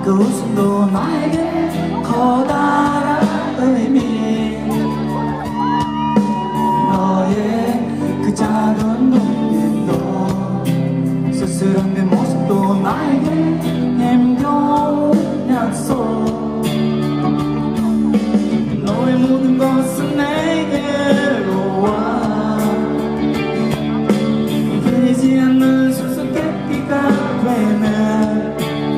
그 웃음도 나에게 커다란 의미. 너의 그 작은 눈빛도 쓸쓸한 내 모습도 나에게 힘겨운 약속. 너의 모든 것은 내게로 와 끊이지 않는 수수께끼가 되네.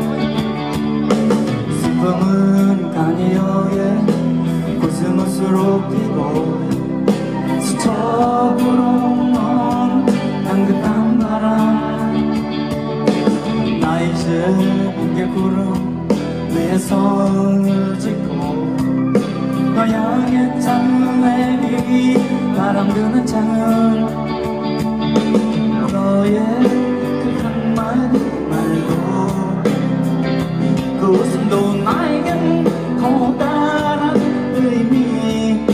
슬픔은 간이어에 코스모스로 피고 스쳐 불어오는 향긋한 바람. 나 이제 뭉게 구름 위에 손을 짚고 너 향해 창을 내리기 바람 드는 창을. 너의 그 한마디 말도 그 웃음도 나에겐 커다란 의미.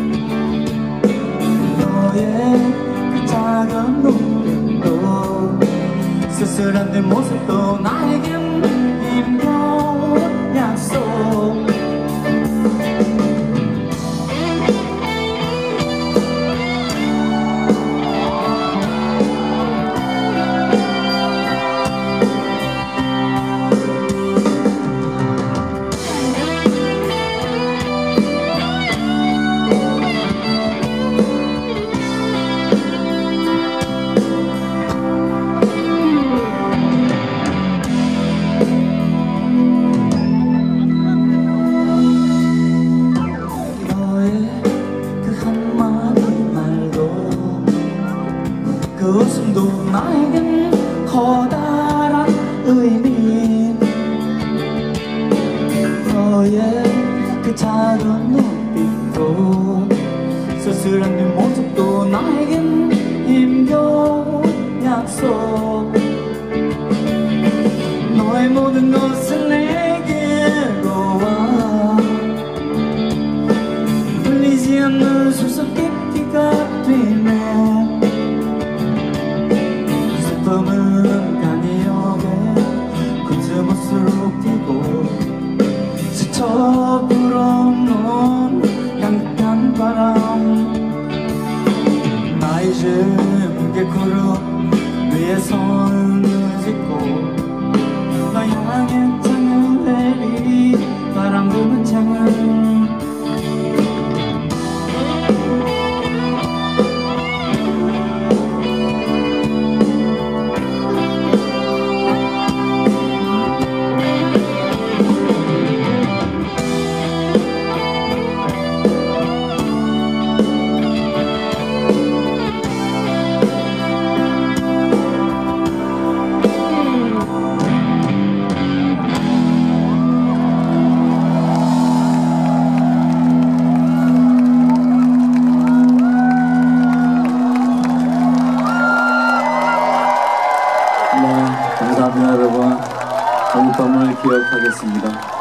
너의 그 작은 눈빛도 쓸쓸한 내 모습도 나에겐 힘겨운 약속. 그 웃음도 나에겐 커다란 의미. 너의 그 작은 눈빛도 쓸쓸한 네 모습도 나에겐 힘겨운 약속. 너의 모든 것은 내게로 와 풀리지 않는 수수께끼가 되네. 슬픔은 간이역에 코스모스로 피고 스쳐 불어오는 향긋한 바람. 나 이제 뭉게 구름 위에 손을 짚고 너 향해 창을 내리리 바람 부는 창을. 감사합니다 여러분. 오늘 밤을 기억하겠습니다.